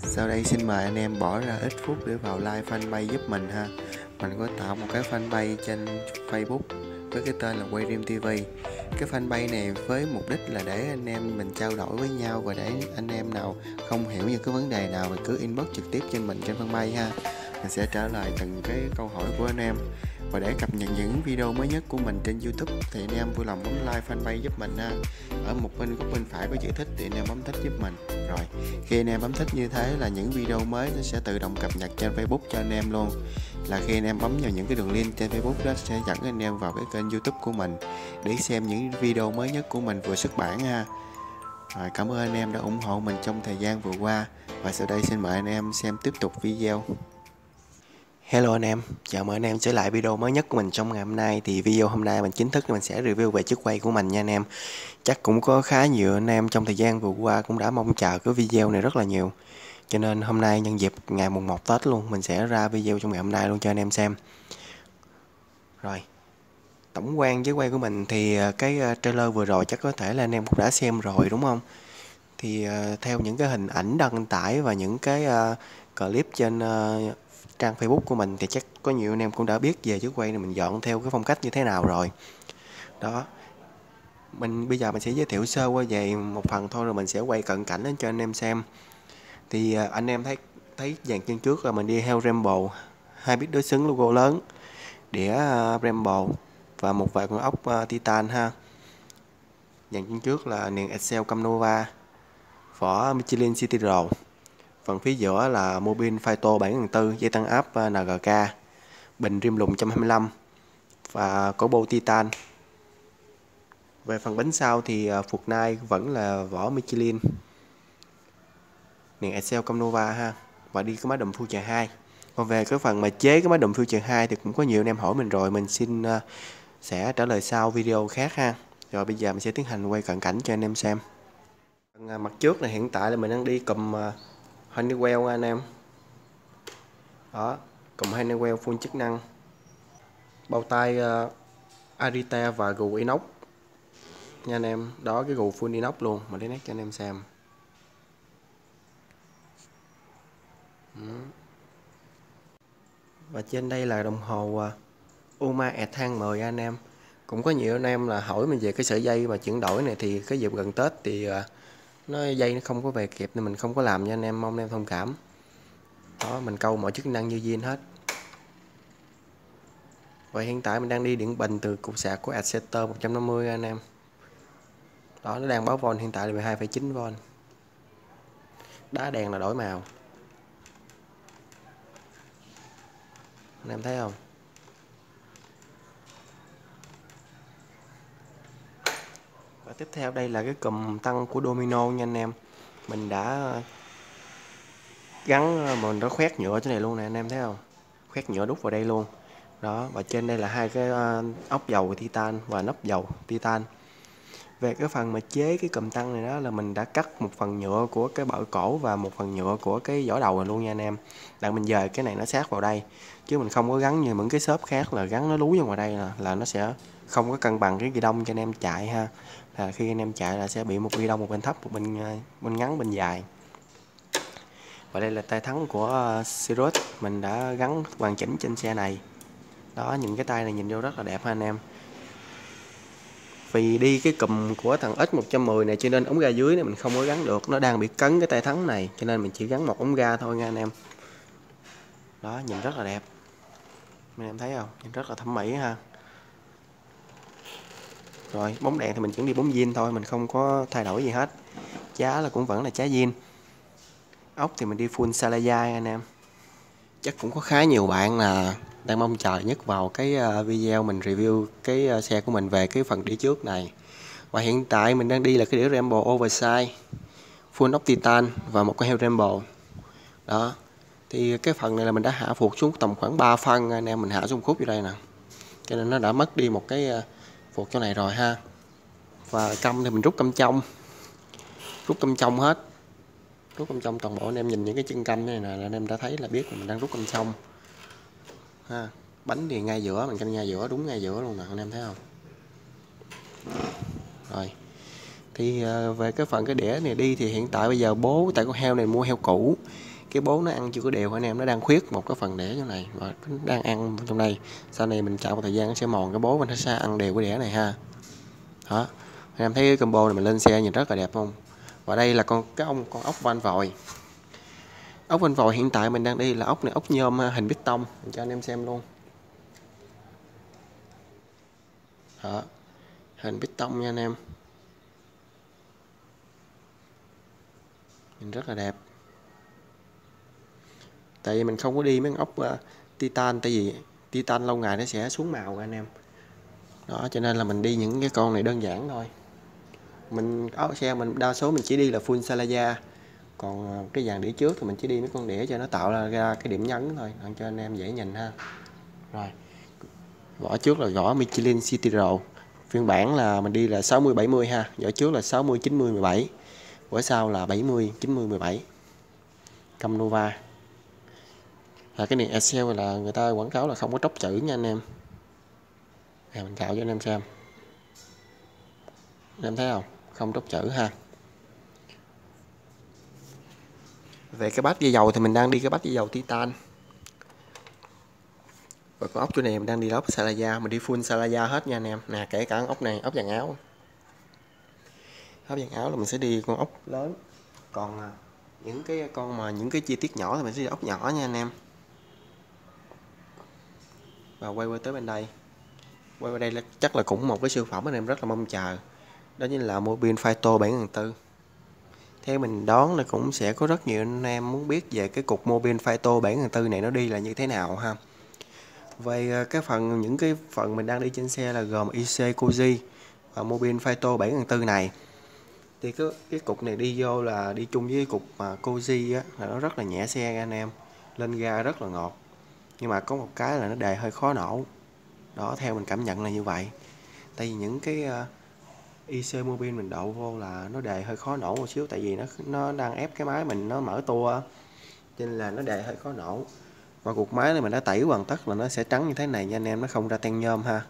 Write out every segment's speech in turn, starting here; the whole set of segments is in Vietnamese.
Sau đây xin mời anh em bỏ ra ít phút để vào like fanpage giúp mình ha. Mình có tạo một cái fanpage trên Facebook với cái tên là Quayrim TV. Cái fanpage này với mục đích là để anh em mình trao đổi với nhau, và để anh em nào không hiểu những cái vấn đề nào thì cứ inbox trực tiếp trên mình trên fanpage ha. Mình sẽ trả lời từng cái câu hỏi của anh em. Và để cập nhật những video mới nhất của mình trên YouTube thì anh em vui lòng bấm like fanpage giúp mình ha. Ở một bên góc bên phải có chữ thích thì anh em bấm thích giúp mình. Rồi khi anh em bấm thích như thế là những video mới nó sẽ tự động cập nhật trên Facebook cho anh em luôn. Là khi anh em bấm vào những cái đường link trên Facebook đó sẽ dẫn anh em vào cái kênh YouTube của mình để xem những video mới nhất của mình vừa xuất bản ha. Rồi, cảm ơn anh em đã ủng hộ mình trong thời gian vừa qua. Và sau đây xin mời anh em xem tiếp tục video. Hello anh em, chào mừng anh em trở lại video mới nhất của mình trong ngày hôm nay. Thì video hôm nay mình chính thức mình sẽ review về chiếc quay của mình nha anh em. Chắc cũng có khá nhiều anh em trong thời gian vừa qua cũng đã mong chờ cái video này rất là nhiều. Cho nên hôm nay nhân dịp ngày mùng 1 Tết luôn, mình sẽ ra video trong ngày hôm nay luôn cho anh em xem. Rồi, tổng quan với quay của mình thì cái trailer vừa rồi chắc có thể là anh em cũng đã xem rồi đúng không? Thì theo những cái hình ảnh đăng tải và những cái clip trên trang Facebook của mình thì chắc có nhiều anh em cũng đã biết về chiếc quay này mình dọn theo cái phong cách như thế nào rồi. Đó. Bây giờ mình sẽ giới thiệu sơ qua về một phần thôi, rồi mình sẽ quay cận cảnh đến cho anh em xem. Thì anh em thấy dàn chân trước là mình đi theo Rambo, 2 bit đối xứng logo lớn, đĩa Rambo và một vài con ốc Titan ha. Dàn chân trước là niền Excel Camnova, vỏ Michelin Citadel. Phần phía giữa là Mobile Phyto 7004, dây tăng áp NGK, bình rim lùn 125 và cổ bô Titan. Về phần bánh sau thì phuộc nai vẫn là vỏ Michelin, niền Excel Camnova ha, và đi cái máy đùm Future 2. Còn về cái phần mà chế cái máy đùm Future 2 thì cũng có nhiều anh em hỏi mình rồi, mình xin sẽ trả lời sau video khác ha. Rồi bây giờ mình sẽ tiến hành quay cận cảnh cho anh em xem. Mặt trước này hiện tại là mình đang đi cùm Honeywell anh em. Đó, cùm Honeywell full chức năng, bao tay Arita và gù inox nha anh em. Đó, cái gù full inox luôn, mà lấy nét cho anh em xem. Và trên đây là đồng hồ Uma Ethan 10 anh em. Cũng có nhiều anh em là hỏi mình về cái sợi dây mà chuyển đổi này, thì cái dịp gần Tết thì dây nó không có về kịp nên mình không có làm nha anh em, mong anh em thông cảm. Đó, mình câu mọi chức năng như zin hết. Và hiện tại mình đang đi điện bình từ cục sạc của Accetter 150 anh em. Đó, nó đang báo von hiện tại là 12,9V. Đá đèn là đổi màu, anh em thấy không? Và tiếp theo đây là cái cùm tăng của Domino nha anh em. Mình đã gắn, mình đã khoét nhựa chỗ này luôn nè anh em thấy không? Khoét nhựa đút vào đây luôn. Đó, và trên đây là hai cái ốc dầu Titan và nắp dầu Titan. Về cái phần mà chế cái cùm tăng này đó là mình đã cắt một phần nhựa của cái bợ cổ và một phần nhựa của cái vỏ đầu này luôn nha anh em. Đặng mình dời cái này nó sát vào đây, chứ mình không có gắn như những cái shop khác là gắn nó lúi vào ngoài đây là nó sẽ không có cân bằng cái ghi đông cho anh em chạy ha. Là khi anh em chạy là sẽ bị một ghi đông một bên thấp, một bên ngắn bên dài. Và đây là tay thắng của Sirius, mình đã gắn hoàn chỉnh trên xe này. Đó, những cái tay này nhìn vô rất là đẹp ha anh em. Vì đi cái cùm của thằng X110 này cho nên ống ga dưới này mình không có gắn được, nó đang bị cấn cái tay thắng này, cho nên mình chỉ gắn một ống ga thôi nha anh em. Đó, nhìn rất là đẹp, anh em thấy không, nhìn rất là thẩm mỹ ha. Rồi bóng đèn thì mình chỉ đi bóng zin thôi, mình không có thay đổi gì hết. Chá là cũng vẫn là chá zin. Ốc thì mình đi full Salazar anh em. Chắc cũng có khá nhiều bạn là đang mong chờ nhất vào cái video mình review cái xe của mình về cái phần đĩa trước này. Và hiện tại mình đang đi là cái đĩa Rambo Oversize full ốc Titan và một cái heo Rambo. Đó, thì cái phần này là mình đã hạ phuộc xuống tầm khoảng 3 phân anh em, mình hạ xuống khúc vô đây nè, cho nên nó đã mất đi một cái phuộc chỗ này rồi ha. Và căm thì mình rút căm trong hết, rút căm trong toàn bộ. Anh em nhìn những cái chân căm này nè là anh em đã thấy là biết là mình đang rút căm trong ha. Bánh thì ngay giữa, mình canh ngay giữa, đúng ngay giữa luôn nè, anh em thấy không? Rồi thì về cái phần cái đĩa này đi thì hiện tại bây giờ bố, tại con heo này mua heo cũ, cái bố nó ăn chưa có đều anh em, nó đang khuyết một cái phần đẻ chỗ này và nó đang ăn trong đây. Sau này mình chạy một thời gian nó sẽ mòn cái bố và nó sẽ ăn đều cái đẻ này ha. Đó, anh em thấy cái combo này mình lên xe nhìn rất là đẹp không? Và đây là con ốc van vòi. Ốc van vòi hiện tại mình đang đi là ốc này, ốc nhôm hình piston, mình cho anh em xem luôn. Đó, hình piston nha anh em, nhìn rất là đẹp. Tại vì mình không có đi mấy con ốc titan, tại vì titan lâu ngày nó sẽ xuống màu anh em. Đó, cho nên là mình đi những cái con này đơn giản thôi. Mình xe mình đa số mình chỉ đi là full Salaya, còn cái dàn đĩa trước thì mình chỉ đi mấy con đĩa cho nó tạo ra cái điểm nhấn thôi, để cho anh em dễ nhìn ha. Rồi, vỏ trước là vỏ Michelin City Road, phiên bản là mình đi là 60 70 ha, vỏ trước là 60 90 17, vỏ sau là 70 90 17. Cam Nova. Cái này Excel là người ta quảng cáo là không có tróc chữ nha anh em. Mình cạo cho anh em xem. Anh em thấy không? Không tróc chữ ha. Về cái bát dây dầu thì mình đang đi cái bát dây dầu Titan. Và con ốc chỗ này mình đang đi ốc Salaya, mình đi full Salaya hết nha anh em. Nè, kể cả ốc này, ốc vàng áo. Ốc vàng áo là mình sẽ đi con ốc lớn. Còn những cái chi tiết nhỏ thì mình sẽ đi ốc nhỏ nha anh em. Và quay qua tới bên đây. Quay qua đây là chắc là cũng một cái siêu phẩm anh em rất là mong chờ. Đó chính là Mobil Phyto 7400. Theo mình đoán là cũng sẽ có rất nhiều anh em muốn biết về cái cục Mobil Phyto 7400 này nó đi là như thế nào ha. Về những cái phần mình đang đi trên xe là gồm IC Koji và Mobil Phyto 7400 này. Thì cái cục này đi vô là đi chung với cái cục mà Koji á, là nó rất là nhẹ xe anh em, lên ga rất là ngọt. Nhưng mà có một cái là nó đề hơi khó nổ. Đó, theo mình cảm nhận là như vậy. Tại vì những cái IC Mobil mình đậu vô là nó đề hơi khó nổ một xíu, tại vì nó đang ép cái máy mình nó mở tua, cho nên là nó đề hơi khó nổ. Và cục máy này mình đã tẩy hoàn tất là nó sẽ trắng như thế này nha anh em, nó không ra ten nhôm ha.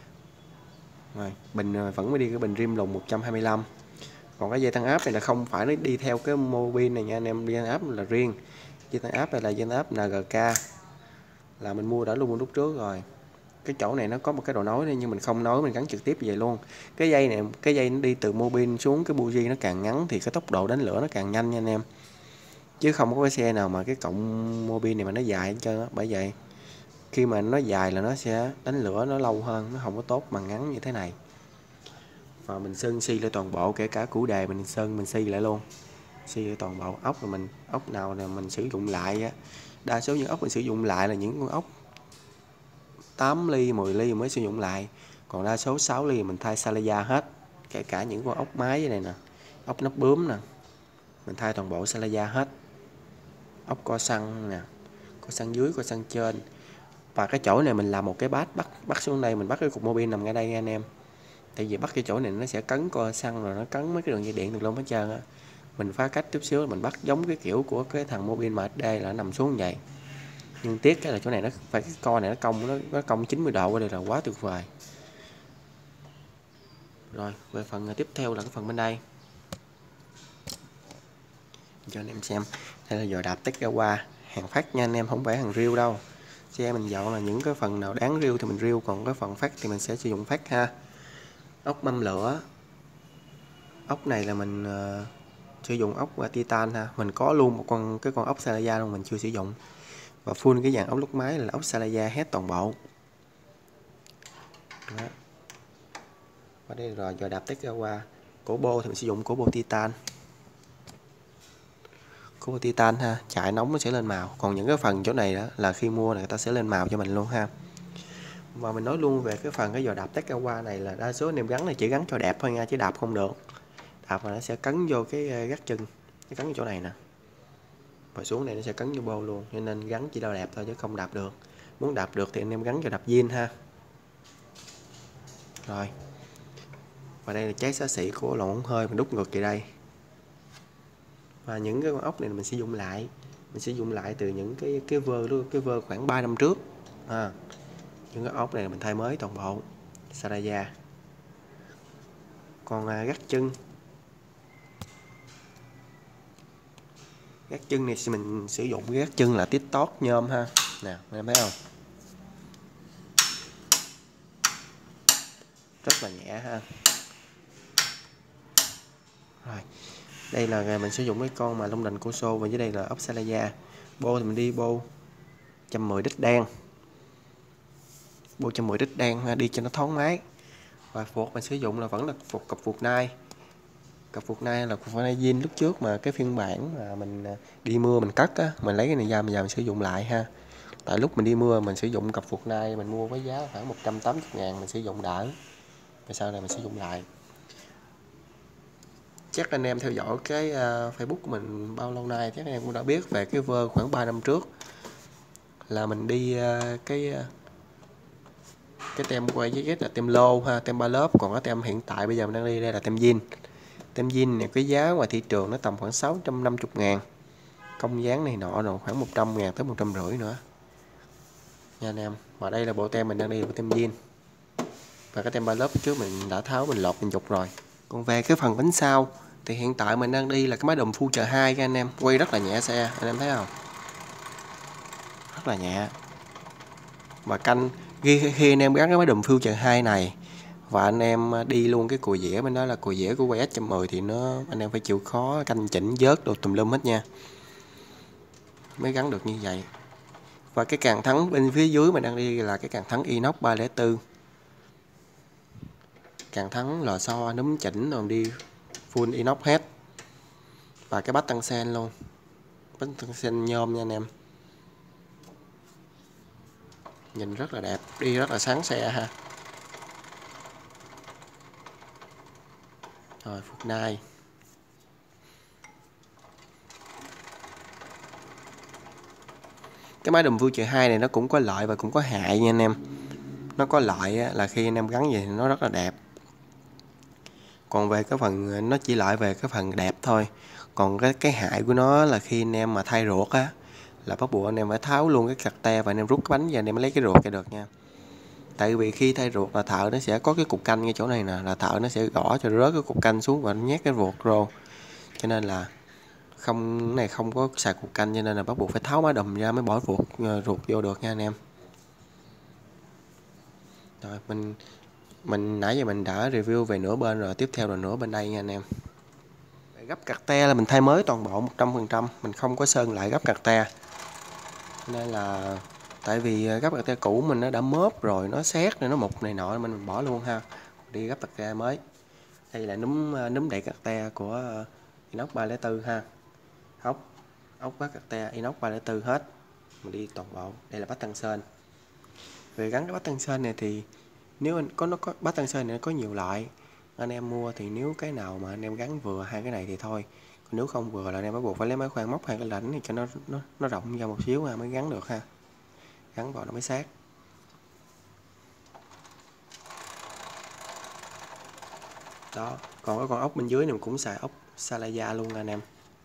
Rồi, bình vẫn mới đi cái bình rim lùng 125. Còn cái dây tăng áp này là không phải nó đi theo cái Mobil này nha anh em, dây tăng áp là riêng. Dây tăng áp này là dây tăng áp NGK, là mình mua đã luôn lúc trước rồi. Cái chỗ này nó có một cái đầu nối này, nhưng mình không nối, mình gắn trực tiếp về luôn. Cái dây nó đi từ Mobil xuống cái buji nó càng ngắn thì cái tốc độ đánh lửa nó càng nhanh nha anh em. Chứ không có cái xe nào mà cái cọng Mobil này mà nó dài hết trơn á. Bởi vậy khi mà nó dài là nó sẽ đánh lửa nó lâu hơn, nó không có tốt bằng ngắn như thế này. Và mình sơn xi lại toàn bộ, kể cả củ đề mình sơn mình xi lại luôn. Xi lại toàn bộ ốc, là ốc nào là mình sử dụng lại á. Đa số những ốc mình sử dụng lại là những con ốc 8 ly, 10 ly mới sử dụng lại. Còn đa số 6 ly mình thay Salaya hết. Kể cả những con ốc máy này nè, ốc nắp bướm nè, mình thay toàn bộ Salaya hết. Ốc co xăng nè, co xăng dưới, co xăng trên. Và cái chỗ này mình làm một cái bát bắt xuống đây, mình bắt cái cục Mobil nằm ngay đây nha anh em. Tại vì bắt cái chỗ này nó sẽ cấn co xăng rồi nó cấn mấy cái đường dây điện được luôn hết trơn á. Mình phá cách chút xíu mình bắt giống cái kiểu của cái thằng Mobil MD là nó nằm xuống như vậy. Nhưng tiếc cái là chỗ này nó phải cái co này nó cong 90 độ qua đây là quá tuyệt vời. Rồi, về phần tiếp theo là cái phần bên đây. Cho anh em xem. Đây là giò đạp Tegawa, hàng phát nha anh em, không phải hàng riêu đâu. Xe mình dọn là những cái phần nào đáng riêu thì mình riêu, còn cái phần phát thì mình sẽ sử dụng phát ha. Ốc mâm lửa. Ốc này là mình sử dụng ốc Titan ha. Mình có luôn một con ốc Salaya luôn mình chưa sử dụng. Và full cái dàn ốc lúc máy là ốc Salaya hết toàn bộ. Đó. Và đây rồi giò đạp Tegawa. Cổ bô thì mình sử dụng cổ bô Titan. Cổ bô Titan ha, chạy nóng nó sẽ lên màu. Còn những cái phần chỗ này đó là khi mua là người ta sẽ lên màu cho mình luôn ha. Và mình nói luôn về cái giò đạp Tegawa này là đa số anh em gắn là chỉ gắn cho đẹp thôi nha, chứ đạp không được. Đạp là nó sẽ cấn vô cái gác chân, nó cấn vô chỗ này nè. Và xuống này nó sẽ cấn vô bô luôn, cho nên gắn chỉ là đẹp thôi chứ không đạp được. Muốn đạp được thì anh em gắn cho đạp zin ha. Rồi. Và đây là trái xá xị của lò ống hơi mình đút ngược về đây. Và những cái con ốc này mình sử dụng lại. Mình sử dụng lại từ những cái vơ luôn, cái vơ khoảng 3 năm trước. Những cái ốc này mình thay mới toàn bộ. Saraya. Còn gác chân. Gác chân này mình sử dụng cái gác chân là Tittorch nhôm ha. Nè, anh em thấy không? Rất là nhẹ ha. Rồi, đây là mình sử dụng cái con mà lông đình Corso, và dưới đây là ốc Salaya. Bô thì mình đi bô 110 đít đen. Bô 110 đít đen đi cho nó thoáng mát. Và phuộc mình sử dụng là vẫn là cặp phuộc nai. Cặp phuộc nai là cặp phuộc nai zin lúc trước mà cái phiên bản mà mình đi mưa mình cắt á, mình lấy cái này ra bây giờ mình sử dụng lại ha. Tại lúc mình đi mưa mình sử dụng cặp phuộc nai mình mua với giá khoảng 180.000, mình sử dụng đỡ. Và sau này mình sử dụng lại. Chắc anh em theo dõi cái Facebook của mình bao lâu nay chắc anh em cũng đã biết về cái vơ khoảng 3 năm trước là mình đi cái tem quay giấy là tem lô ha, tem 3 lớp, còn cái tem hiện tại bây giờ mình đang đi đây là tem zin. Tem zin này cái giá ngoài thị trường nó tầm khoảng 650.000, công dán này nọ rồi khoảng 100.000 tới 150 nữa nha anh em. Và đây là bộ tem mình đang đi, bộ tem zin. Và cái tem 3 lớp trước mình đã tháo, mình lột, mình dục rồi. Còn về cái phần bánh sau thì hiện tại mình đang đi là cái máy đùm Future 2 các anh em, quay rất là nhẹ xe, anh em thấy không? Rất là nhẹ. Và canh khi anh em gắn cái máy đùm Future 2 này và anh em đi luôn cái cùi dẻ bên đó là cùi dẻ của quay S110 thì nó anh em phải chịu khó canh chỉnh vớt đồ tùm lum hết nha, mới gắn được như vậy. Và cái càng thắng bên phía dưới mình đang đi là cái càng thắng inox 304. Càng thắng lò xo núm chỉnh rồi đi full inox hết. Và cái bát tăng sen luôn, bát tăng sen nhôm nha anh em, nhìn rất là đẹp, đi rất là sáng xe ha. Rồi phuộc nai. Cái máy đùm Future 2 này nó cũng có lợi và cũng có hại nha anh em. Nó có lợi là khi anh em gắn vậy thì nó rất là đẹp. Còn về cái phần nó chỉ lợi về cái phần đẹp thôi. Còn cái hại của nó là khi anh em mà thay ruột á là bắt buộc anh em phải tháo luôn cái cặt te và anh em rút cái bánh ra anh em mới lấy cái ruột ra được nha. Tại vì khi thay ruột là thợ nó sẽ có cái cục canh ngay chỗ này nè, là thợ nó sẽ gõ cho rớt cái cục canh xuống và nó nhét cái ruột vô. Cho nên là không này không có xài cục canh, cho nên là bắt buộc phải tháo má đùm ra mới bỏ ruột vô được nha anh em. Rồi mình nãy giờ mình đã review về nửa bên rồi, tiếp theo là nửa bên đây nha anh em. Gấp cặt te là mình thay mới toàn bộ 100%, mình không có sơn lại gấp cặt te. Nên là tại vì gấp cặt te cũ mình nó đã móp rồi, nó xét rồi nó mục này nọ mình bỏ luôn ha. Đi gấp cặt te mới. Đây là núm đậy cặt te của inox 304 ha. Ốc vát cặt te inox 304 hết. Mình đi toàn bộ. Đây là bát tăng sên. Về gắn cái bát tăng sên này thì nếu nó có bát tăng sên này có nhiều loại, anh em mua thì nếu cái nào mà anh em gắn vừa hai cái này thì thôi, còn nếu không vừa là anh em bắt buộc phải lấy máy khoan móc hai cái lãnh thì cho nó rộng ra một xíu mới gắn được ha, gắn vào nó mới sát. Đó, còn cái con ốc bên dưới này cũng xài ốc Salaya luôn anh em.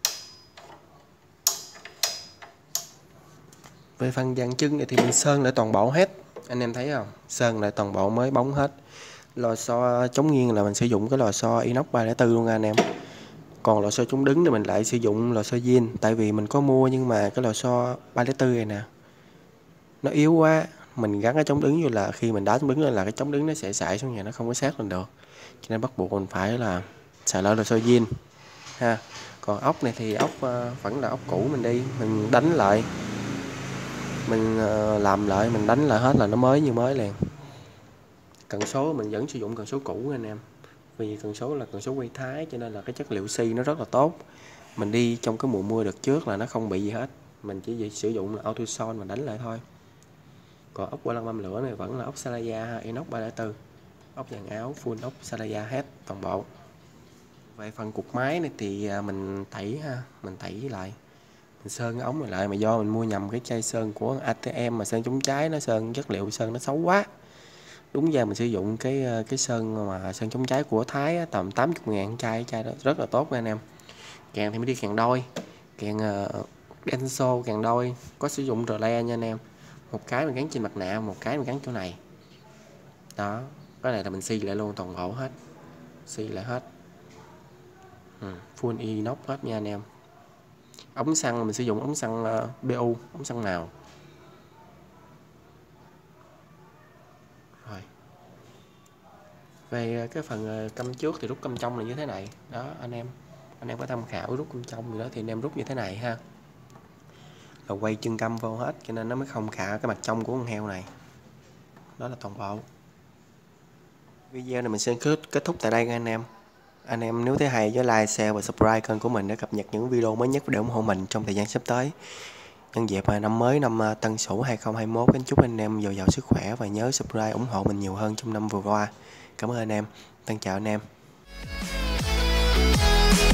Về phần dàn chân này thì mình sơn lại toàn bộ hết, anh em thấy không, sơn lại toàn bộ mới bóng hết. Lò xo chống nghiêng là mình sử dụng cái lò xo inox 304 luôn anh em. Còn lò xo chống đứng thì mình lại sử dụng lò xo zin, tại vì mình có mua nhưng mà cái lò xo 304 này nè nó yếu quá, mình gắn cái chống đứng vô là khi mình đá chống đứng lên là cái chống đứng nó sẽ sải xuống nhà, nó không có sát lên được, cho nên bắt buộc mình phải là xài lại lò xo zin ha. Còn ốc này thì ốc vẫn là ốc cũ, mình đi mình đánh lại, mình làm lại, mình đánh lại hết là nó mới như mới liền. Cần số mình vẫn sử dụng cần số cũ anh em, vì cần số là cần số quay Thái cho nên là cái chất liệu xi nó rất là tốt. Mình đi trong cái mùa mưa đợt trước là nó không bị gì hết, mình chỉ sử dụng là AutoSol mà đánh lại thôi. Còn ốc qua lăng mâm lửa này vẫn là ốc Salaya inox 304, ốc dàn áo full ốc Salaya hết toàn bộ. Về phần cục máy này thì mình tẩy ha, mình tẩy lại, mình sơn cái ống này lại, mà do mình mua nhầm cái chai sơn của ATM mà sơn chống cháy, nó sơn chất liệu sơn nó xấu quá. Đúng ra mình sử dụng cái sơn mà sơn chống cháy của Thái tầm 80.000 chai đó rất là tốt nha anh em. Kèn thì mới đi kèn đôi, kèn Denso kèn đôi, có sử dụng rờ le nha anh em. Một cái mình gắn trên mặt nạ, một cái mình gắn chỗ này. Đó, cái này là mình xi lại luôn toàn bộ hết, xi lại hết. Full inox hết nha anh em. ống xăng mình sử dụng ống xăng BU, ống xăng màu. Rồi. Về cái phần căm trước thì rút căm trong là như thế này. Đó anh em có tham khảo rút căm trong gì đó thì anh em rút như thế này ha. Là quay chân căm vô hết cho nên nó mới không khả cái mặt trong của con heo này. Đó là toàn bộ. Video này mình sẽ kết thúc tại đây nha anh em. Anh em nếu thấy hay nhớ like, share và subscribe kênh của mình để cập nhật những video mới nhất để ủng hộ mình trong thời gian sắp tới. Nhân dịp năm mới năm Tân Sửu 2021, kính chúc anh em dồi dào sức khỏe và nhớ subscribe ủng hộ mình nhiều hơn trong năm vừa qua. Cảm ơn anh em. Thân chào anh em.